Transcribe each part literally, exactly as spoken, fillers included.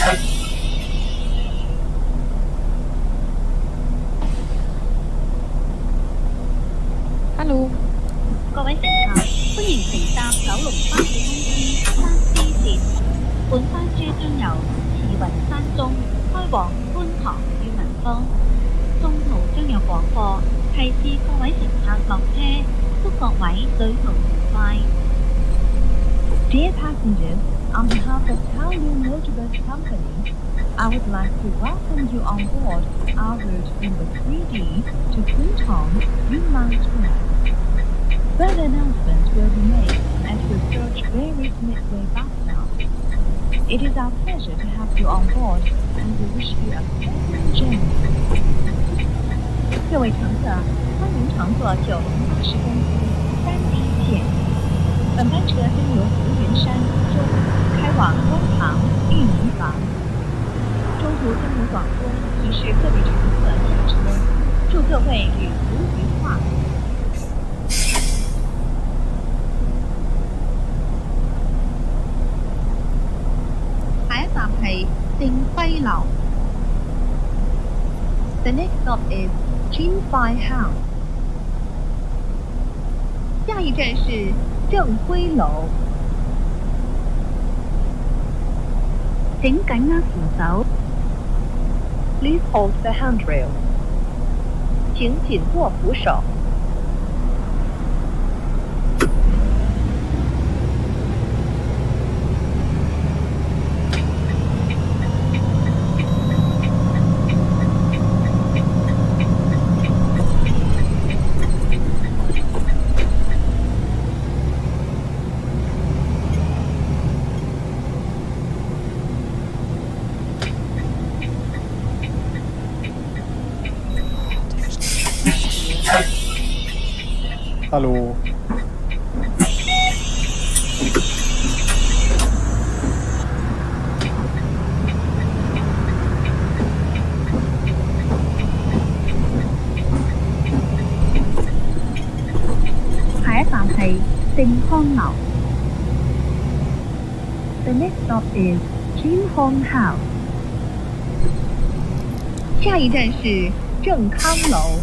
Hello， 各位乘客，歡迎乘搭九龍巴士公司三 C 線。本班車將由慈雲山中開往觀塘與文芳，中途將有廣播提示各位乘客落車，祝各位旅途愉快。 Dear passengers, on behalf of Kowloon Motorbus Company, I would like to welcome you on board our route number three D to Kwun Tong, Yunnan Square. Further announcements will be made as we approach various midway bus stops. It is our pleasure to have you on board, and we wish you a pleasant journey. 各位乘客，欢迎乘坐九龙巴士公司三 D 线。本班车将由福云山中开往观塘、裕民坊，中途将有广播提示各位乘客下车，祝各位旅途愉快。下一站係正輝樓。The next stop is Jinfai House. 下一站是正輝樓。請緊握扶手。Please hold the handrail. 請緊握扶手。 Hallo。 下一站係正康樓。The next stop is Jin Hong House. 下一站是正康樓。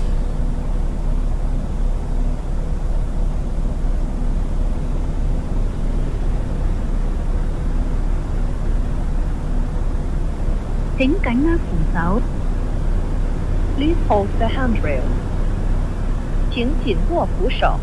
請緊握扶手。Please hold the handrail. 請緊握扶手。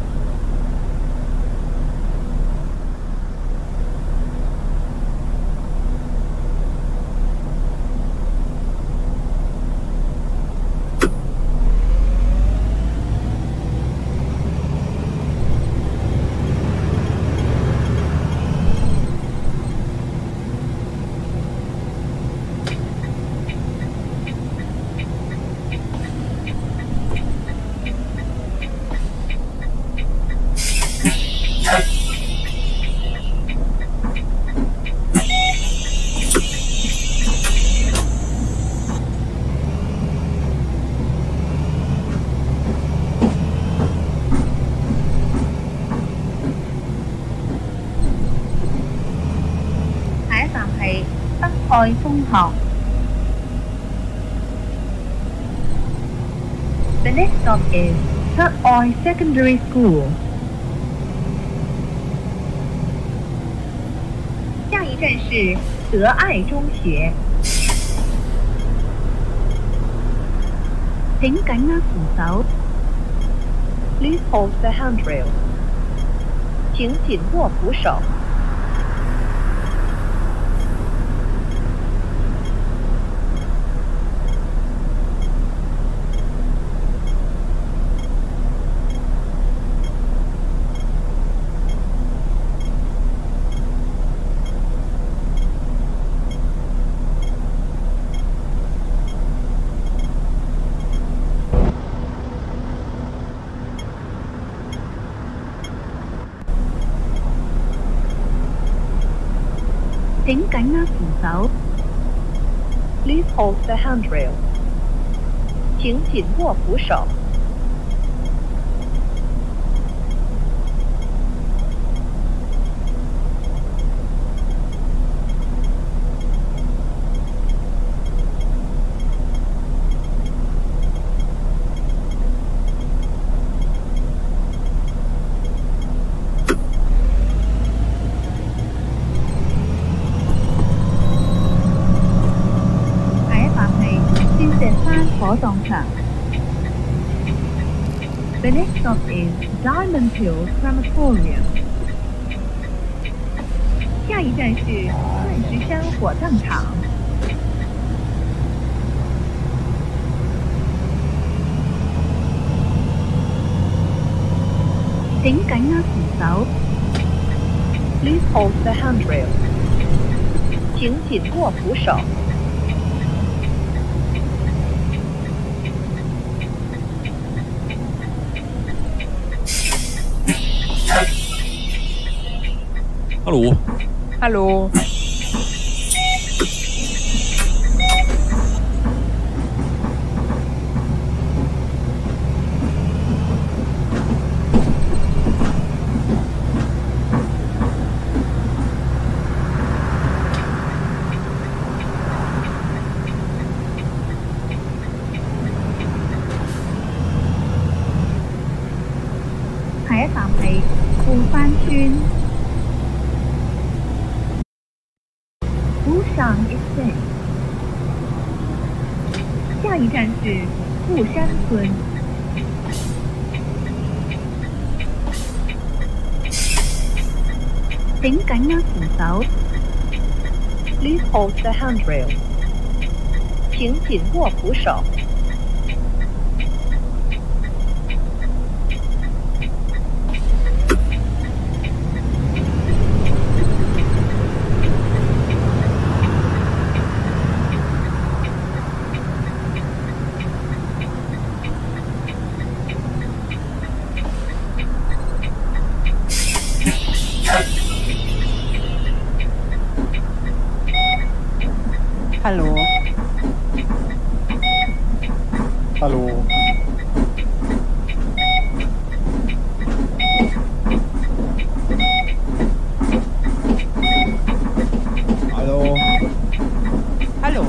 愛中學。The next stop is Third Oi Secondary School. 下一站是德愛中學。請緊握扶手。Please hold the handrail. 請緊握扶手。請緊握扶手。Please hold the handrail. 請緊握扶手。 火葬場。 The next stop is Diamond Hill Crematorium. 下一站是钻石山火葬场。 請緊握扶手。Please hold the handrail. 請緊握扶手。 哈喽， 哈喽， 下一站係富山村。 Fushan Estate. 下一站是富山村。 請緊握扶手。Please hold the handrail. 請緊握扶手。 哈喽， 哈喽，哈喽， 哈喽，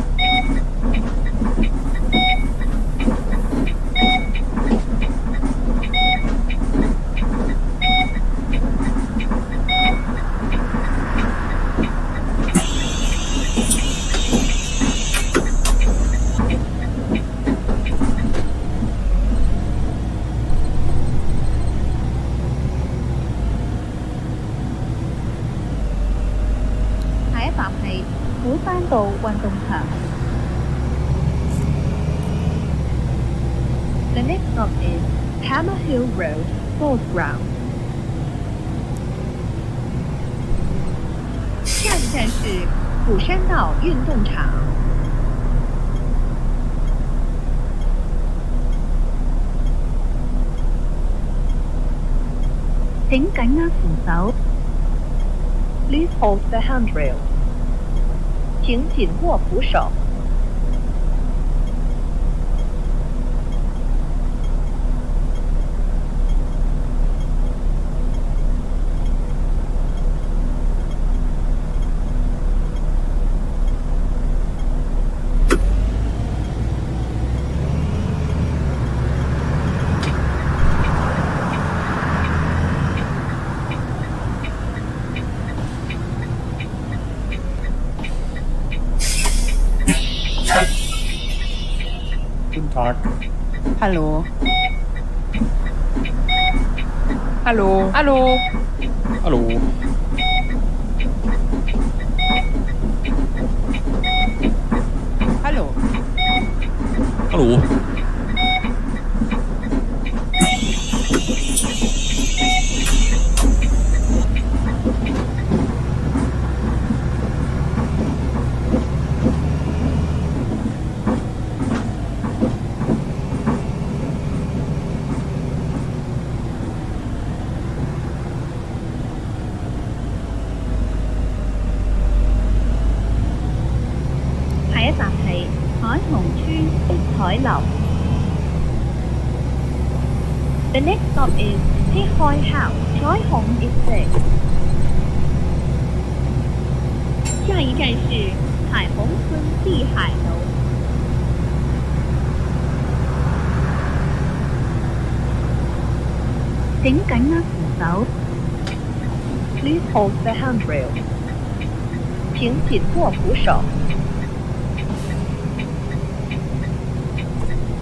下一站係虎山道運動場。The next stop is Hammer Hill Road Sports Ground. 下一站是虎山道运动场。 請緊握扶手。Please hold the handrail. 請緊握扶手。 Guten Tag. 哈喽，哈喽，哈喽， 哈喽， 哈喽， 哈喽， 下一站係彩虹村碧海樓。The next stop is 碧海 House 彩虹 Estate. 下一站是彩虹村碧海樓。請緊握扶手。Please hold the handrail. 請緊握扶手。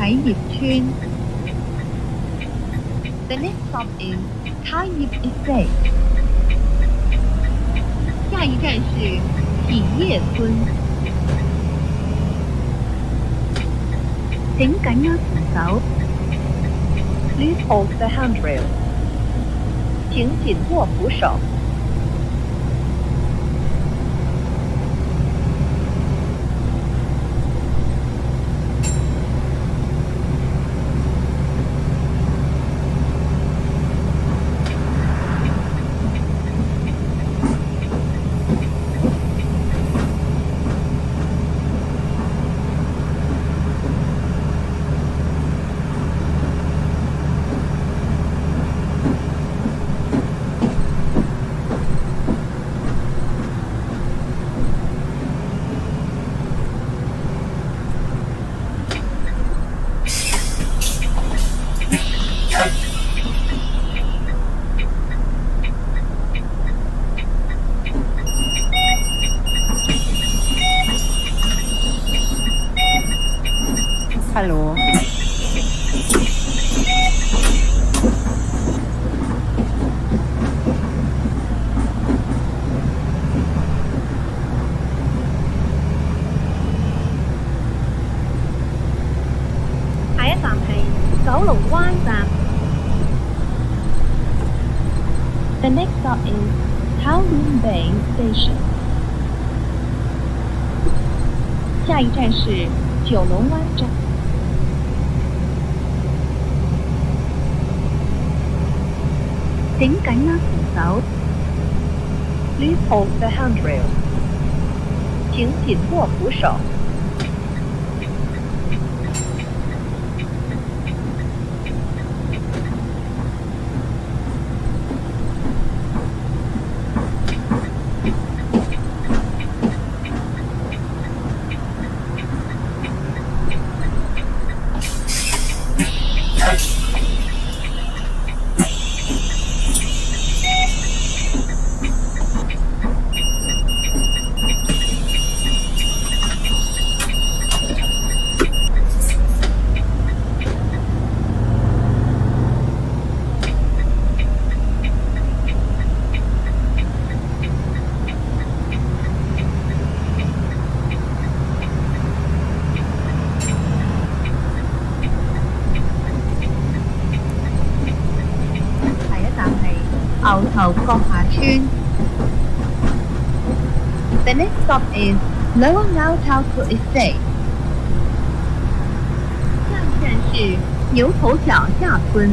啟業村。The next stop is 啟業 Estate。下一站是啟業村。請緊握扶手。Please hold the handrail。請緊握扶手。 Hallo. 下一站係九龍灣站。The next stop is Kowloon Bay Station。下一站是九龍灣站。請緊握扶手。Please hold the handrail。請緊握扶手。牛頭角下村。The next stop is Lower Ngao Tau Estate。下一站是牛頭角下村。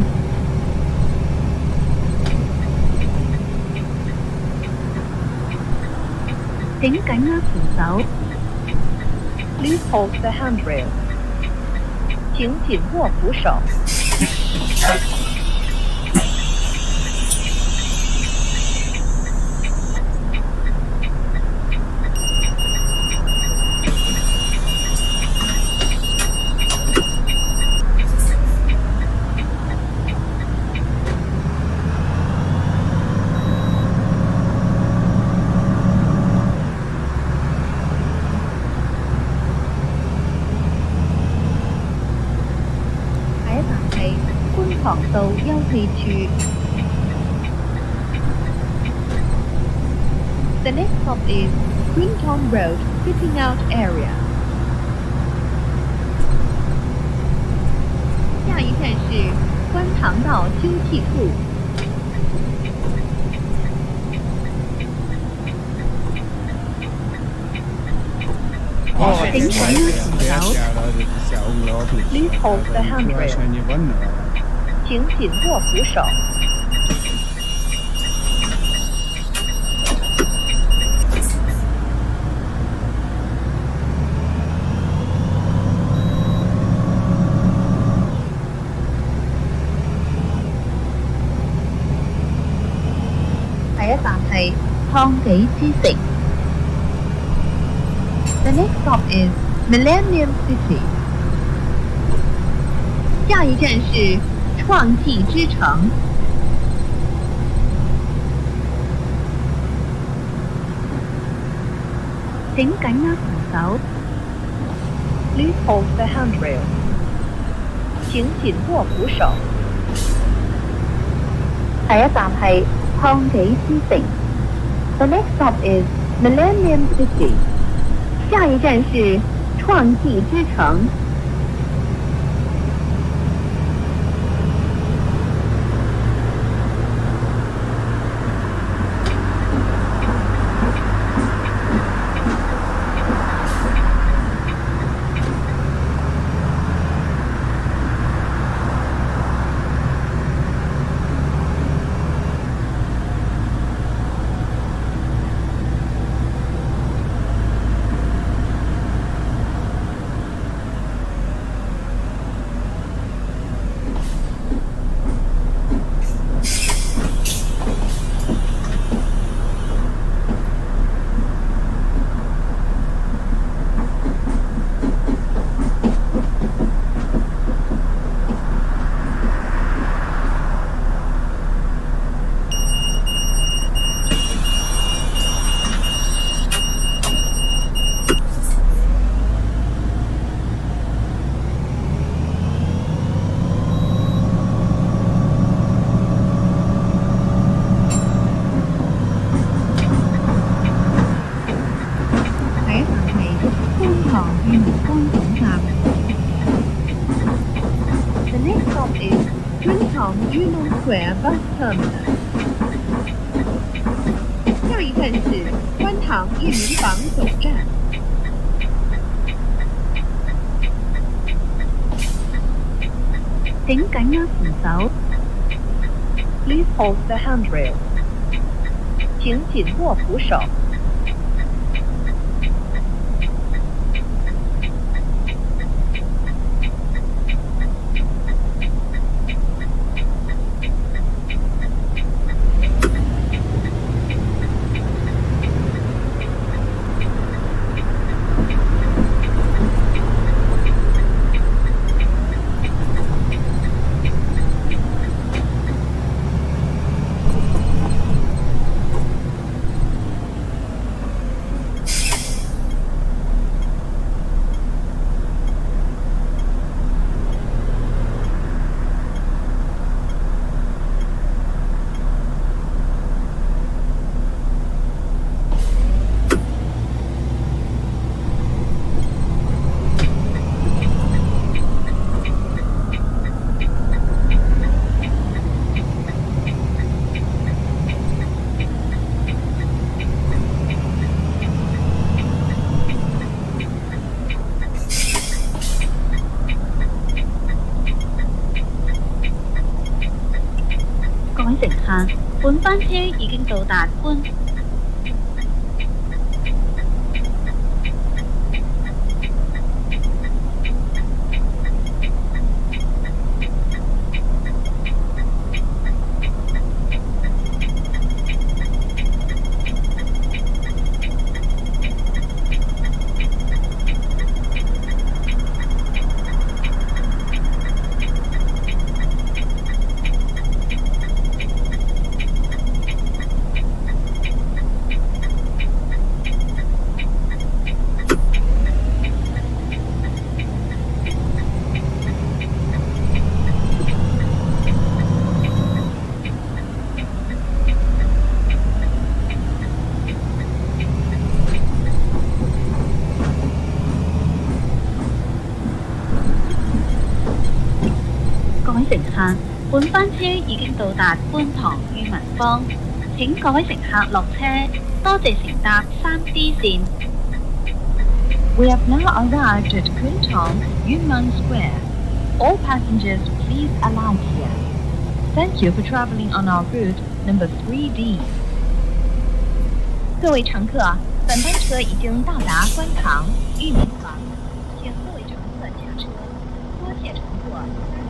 請緊握扶手。Please hold the handrail。請緊握扶手。塘道休憩處。The next stop is Kwun Tong Road Sitting Out Area。下一站是观塘道休憩处。請緊握扶手。Please hold the handrail。請緊握扶手。下一站係康紀之城。The next stop is Millennium City。下一站是創紀之城。請緊握扶手。Please hold the handrail。 請緊握扶手。 下一站係創紀之城。The next stop is Millennium City。下一站是創紀之城。 The next stop is 觀塘 Union Square Bus Terminal。下一站是觀塘裕民坊總站。 請緊握扶手。 Please hold the handrail。請緊握扶手。 各位乘客，本班車已經到達觀。各位乘客，本班車已經到達觀塘裕民坊，請各位乘客落車，多謝乘搭三 D 線。 We have now arrived at Kwun Tong Yunnan Square. All passengers please alight here. Thank you for traveling on our route number three D. 各位乘客，本班车已经到达观塘裕民坊，请各位乘客下车，多谢乘坐。